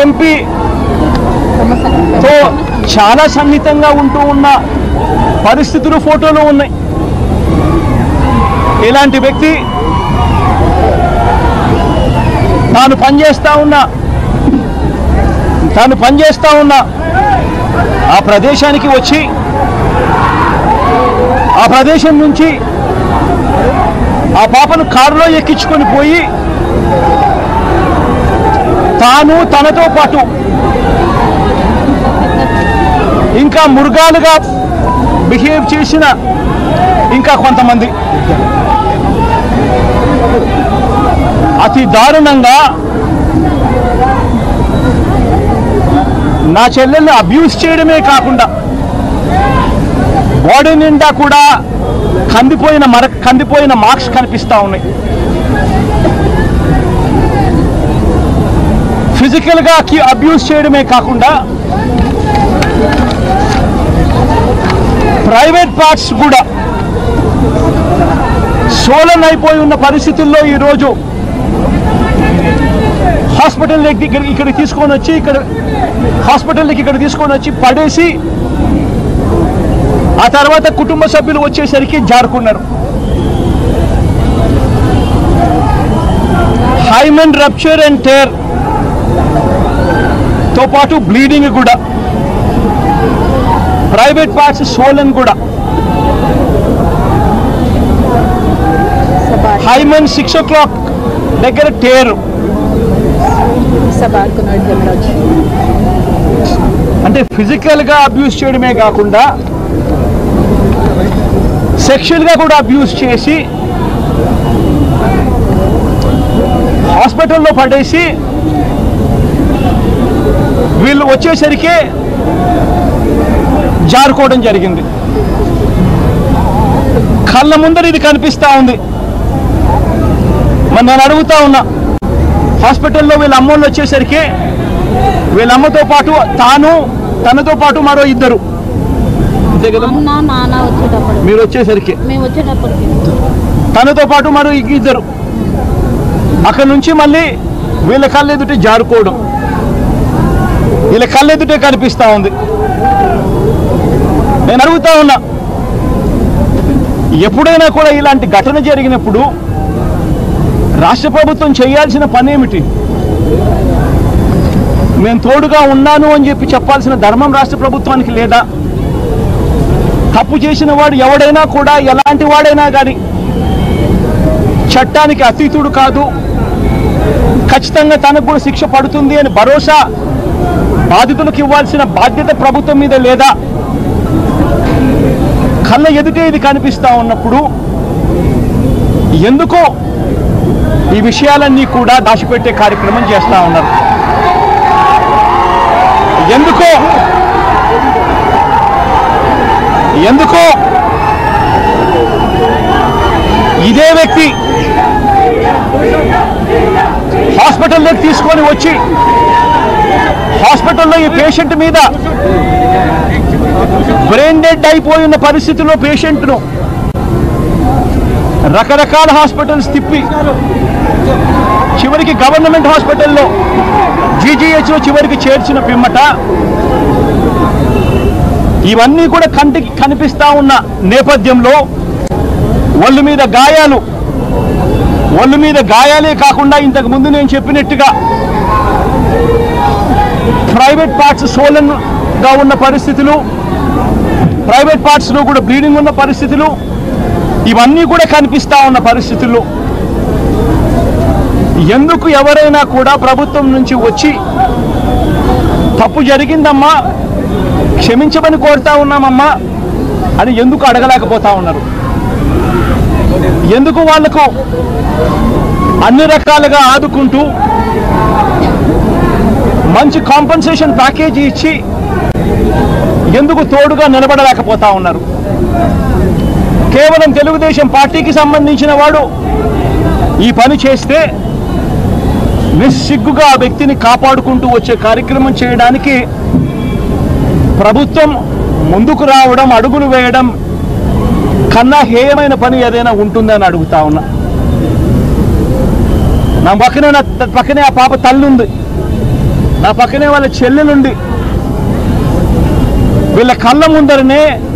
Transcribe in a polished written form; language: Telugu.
ఎంపీతో చాలా సన్నిహితంగా ఉంటూ ఉన్న పరిస్థితులు ఫోటోలు ఉన్నాయి. ఇలాంటి వ్యక్తి తాను పనిచేస్తా ఉన్న ఆ ప్రదేశానికి వచ్చి ఆ ప్రదేశం నుంచి ఆ పాపను కారులో ఎక్కించుకొని పోయి తాను తనతో పాటు ఇంకా మృగాలుగా బిహేవ్ చేసిన ఇంకా కొంతమంది అతి దారుణంగా నా చెల్లెల్ని అబ్యూస్ చేయడమే కాకుండా బాడీ నిండా కూడా కందిపోయిన మార్క్స్ కనిపిస్తూ ఉన్నాయి. ఫిజికల్గా అబ్యూస్ చేయడమే కాకుండా ప్రైవేట్ పార్ట్స్ కూడా సోలన్ అయిపోయి ఉన్న పరిస్థితుల్లో ఈరోజు హాస్పిటల్కి ఇక్కడికి తీసుకొని వచ్చి పడేసి ఆ తర్వాత కుటుంబ సభ్యులు వచ్చేసరికి జారుకున్నారు. హైమన్ రప్చర్ అండ్ టేర్ తో పాటు బ్లీడింగ్ కూడా, ప్రైవేట్ పార్ట్స్ సోలన్ కూడా. హైమన్ 6 o'clock దగ్గర టేరు. అంటే ఫిజికల్గా అబ్యూస్ చేయడమే కాకుండా సెక్షువల్గా కూడా అబ్యూస్ చేసి హాస్పిటల్లో పడేసి వీళ్ళు వచ్చేసరికి జారుకోవడం జరిగింది. కళ్ళ ముందర ఇది కనిపిస్తూ ఉంది. మరి నేను అడుగుతా ఉన్నా, హాస్పిటల్లో వీళ్ళ అమ్మోళ్ళు వచ్చేసరికి వీళ్ళ అమ్మతో పాటు తనతో పాటు మరో ఇద్దరు, మీరు వచ్చేసరికి తనతో పాటు మరో ఇద్దరు, అక్కడ నుంచి మళ్ళీ వీళ్ళ కళ్ళెదుటే జారుకోవడం, వీళ్ళ కళ్ళెదుటే కనిపిస్తూ ఉంది. నేను అడుగుతా ఉన్నా, ఎప్పుడైనా కూడా ఇలాంటి ఘటన జరిగినప్పుడు రాష్ట్ర ప్రభుత్వం చేయాల్సిన పని ఏమిటి? నేను తోడుగా ఉన్నాను అని చెప్పాల్సిన ధర్మం రాష్ట్ర ప్రభుత్వానికి లేదా? తప్పు చేసిన వాడు ఎవడైనా కూడా, ఎలాంటి వాడైనా కానీ చట్టానికి అతీతుడు కాదు, ఖచ్చితంగా తనకు కూడా శిక్ష పడుతుంది అని భరోసా బాధితులకు ఇవ్వాల్సిన బాధ్యత ప్రభుత్వం మీద లేదా? కళ్ళ ఎదుటే ఇది కనిపిస్తూ ఉన్నప్పుడు ఎందుకో ఈ విషయాలన్నీ కూడా దాచిపెట్టే కార్యక్రమం చేస్తూ ఉన్నారు. ఎందుకో ఇదే వ్యక్తి హాస్పిటల్లోకి తీసుకొని వచ్చి హాస్పిటల్లో ఈ పేషెంట్ మీద బ్రెయిన్ డెడ్ అయిపోయి ఉన్న పరిస్థితిలో పేషెంట్ను రకరకాల హాస్పిటల్స్ తిప్పి చివరికి గవర్నమెంట్ హాస్పిటల్లో జీజీహెచ్లో చివరికి చేర్చిన పిమ్మట ఇవన్నీ కూడా కంటికి కనిపిస్తూ ఉన్న నేపథ్యంలో ఒళ్ళు మీద గాయాలే కాకుండా ఇంతకు ముందు నేను చెప్పినట్టుగా ప్రైవేట్ పార్ట్స్ సోలన్గా ఉన్న పరిస్థితులు, ప్రైవేట్ పార్ట్స్లో కూడా బ్లీడింగ్ ఉన్న పరిస్థితులు, ఇవన్నీ కూడా కనిపిస్తూ ఉన్న పరిస్థితుల్లో ఎందుకు ఎవరైనా కూడా ప్రభుత్వం నుంచి వచ్చి తప్పు జరిగిందమ్మా, క్షమించమని కోరుతా ఉన్నామమ్మా అని ఎందుకు అడగలేకపోతా ఉన్నారు? ఎందుకు వాళ్లకు అన్ని రకాలుగా ఆదుకుంటూ మంచి కాంపెన్సేషన్ ప్యాకేజీ ఇచ్చి ఎందుకు తోడుగా నిలబడలేకపోతా ఉన్నారు? కేవలం తెలుగుదేశం పార్టీకి సంబంధించిన వాడు ఈ పని చేస్తే నిస్సిగ్గుగా ఆ వ్యక్తిని కాపాడుకుంటూ వచ్చే కార్యక్రమం చేయడానికి ప్రభుత్వం ముందుకు రావడం, అడుగులు వేయడం కన్నా హేయమైన పని ఏదైనా ఉంటుందని అడుగుతా ఉన్నా. నా పక్కనే ఆ పాప తల్లి ఉంది. నా పక్కనే వాళ్ళ చెల్లెలుండి వీళ్ళ కళ్ళ ముందరనే